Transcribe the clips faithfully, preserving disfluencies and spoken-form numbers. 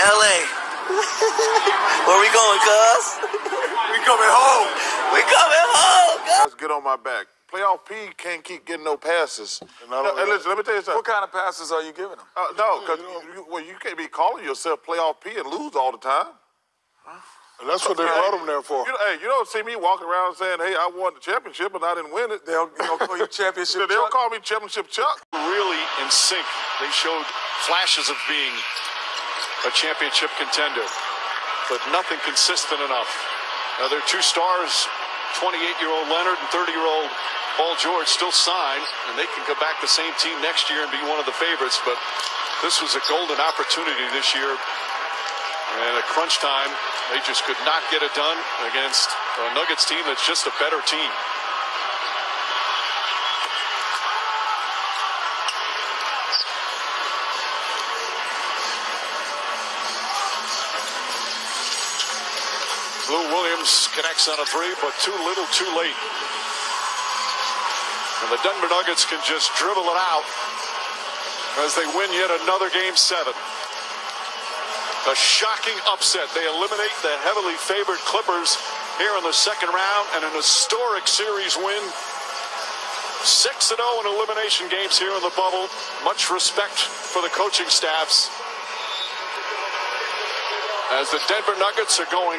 L A. Where we going, cuz? We coming home. We coming home, cuz. Let's get on my back. Playoff P can't keep getting no passes. No, no, hey, listen, let me tell you something. What kind of passes are you giving them? Uh, no, because you, you, well, you can't be calling yourself Playoff P and lose all the time. And that's what they brought him there for. You know, hey, you don't see me walking around saying, hey, I won the championship and I didn't win it. They'll, they'll call you championship They'll Chuck. call me championship Chuck. Really in sync. They showed flashes of being a championship contender, but nothing consistent enough. Now, their two stars, twenty-eight-year-old Leonard and thirty-year-old Paul George, still signed, and they can go back the same team next year and be one of the favorites, but this was a golden opportunity this year. And at crunch time, they just could not get it done against a Nuggets team that's just a better team. Lou Williams connects on a three, but too little, too late. And the Denver Nuggets can just dribble it out as they win yet another game seven. A shocking upset. They eliminate the heavily favored Clippers here in the second round, and an historic series win. six and oh in elimination games here in the bubble. Much respect for the coaching staffs as the Denver Nuggets are going.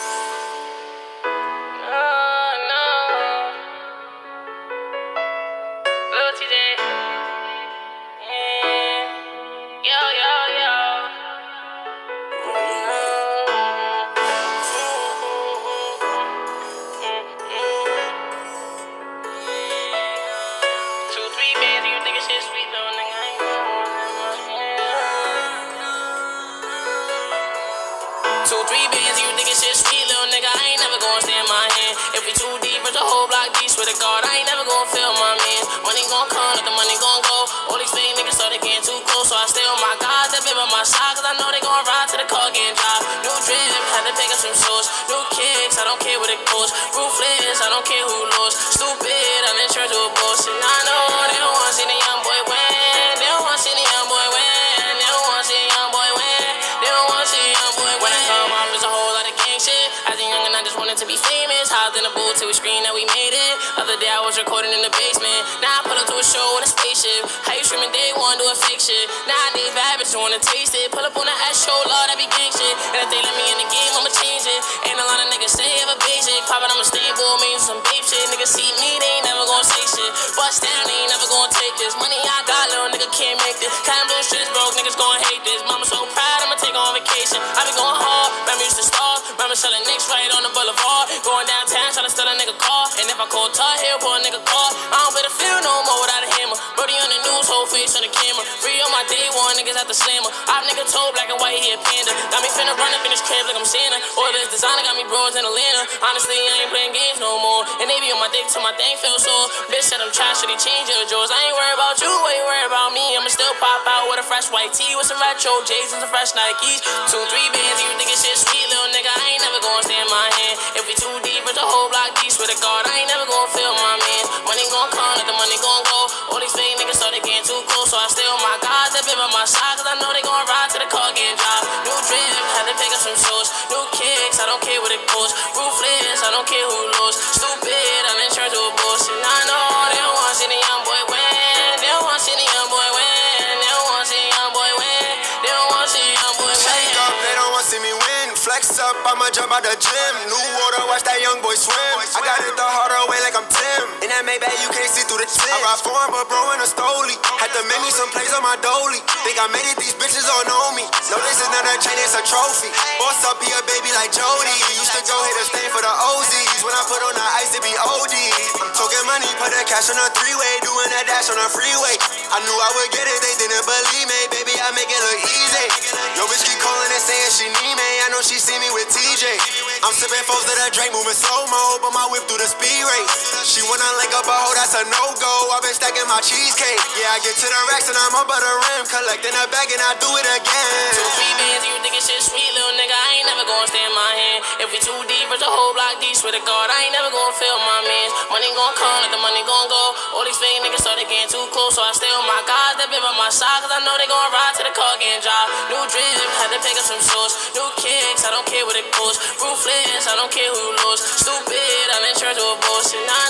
Two, three bands, you think it's shit sweet, little nigga, I ain't never gonna stand my hand. If we too deep, it's a whole block deep, swear to God, I ain't never gonna feel my man. Money gon' come, let the money gon' go. All these fake niggas started getting too close, so I stay on my guys that been by my side, cause I know they gon' ride to the car getting dropped. New drip, had to pick up some shoes. New kicks, I don't care what it costs. Ruthless, I don't care who lost. Stupid, I'm in church with a boss, and I know they don't wanna see the young boy win. They don't wanna see the young boy win. They don't wanna see the young boy win. They don't wanna see the young boy win. When I come out, there's a whole lot of gang shit. As a youngin', I just wanted to be famous. Housed in the booth till we screamed that we made it. Other day I was recording in the basement. Now I pull up to a show with a spaceship. How you streaming day one, do a fake shit. Nowadays bad bitch wanna taste it. Pull up on the ass show, lord, that be gang shit. And if they let me in the game, I'ma change it. Ain't a lot of niggas say ever basic. Poppin', I'ma stay bull, me some babe shit. Niggas see me, they ain't never gonna say shit. Bust down, they ain't never gonna take this. Money I got, little nigga can't make this. Time those shit is broke, niggas gon' hate this. Mama so proud, I'ma take on vacation. I be going hard, remember used to starve. Remember selling nicks right on the boulevard. Going downtown, tryna steal a nigga car. And if I call Tar Heel, pull a nigga car. I don't better feel no more without a hammer. Brody on the news, whole face on the camera. Free on my day one, niggas have to slam her. I've nigga told black and white, he a panda. Got me finna run up in this crib like I'm Santa. Or this designer got me bros in Atlanta. Honestly, I ain't playing games no more. And they be on my dick till my thing feel sore. Bitch said I'm trash, should he change your drawers? I ain't worried about you, why you worried about me? I'ma still pop out with a fresh white tee, with some retro J's and some fresh Nikes. Two, three bands, you think it's shit sweet, little nigga, I ain't never gonna stand my hand. If we too deep, it's a whole block deep, swear to God, I ain't never gonna feel my man. Money gon' come, let the money gon' go. All these fake niggas started getting too close, so I stay on my guys that been by my side, cause I know they gon' ride to the car getting dropped. New drip, had to pick up some shoes. New kicks, I don't care what it costs. Ruthless, I don't care who lost. Stupid, I'm in charge of a boss, and I know they don't wanna see the young boy win. They don't wanna see the young boy win. They don't wanna see the young boy win. They don't wanna see the young boy win. Shake up, they don't wanna see me win. Flex up, I'ma jump out the gym. New water, watch that young boy swim. I got it the harder way like I'm Tim. In that Maybach, you can't see through the tint. I ride foreign, but bro in a stoley. Had to make me some plays on my dolly. Think I made it, these bitches all know me. No, this is not a chain, it's a trophy. Boss up, be a baby like Jody. Used to go hit a stain for the O Zs. When I put on the ice, it be O D. I'm talking money, put the cash on a three-way. Doing a dash on a freeway. I knew I would get it, they didn't believe me. Baby, I make it look easy. Yo, bitch keep calling and saying she need me. I know she see me with T J. I'm sipping foes to the drink, moving slow-mo, but my whip through the speed rate. She wanna link up a hoe, that's a no-go. I've been stacking my cheesecake. Yeah, I get to the racks and I'm up at the rim. Collecting a bag and I do it again. Two, three bands, you think it's shit sweet, little nigga, I ain't never gonna stand my hand. If we too deep, it's a whole block deep, swear to God, I ain't never gonna feel my mans. Money gon' come, let the money gon' go. All these fake niggas started getting too close, so I stay on my guys that been by my side, cause I know they gon' ride to the car getting dropped. New drip, had had to pick up some shoes. New kicks, I don't care what it goes. Ruthless, I don't care who you lose. Stupid, I'm in church with bullshit. Nah,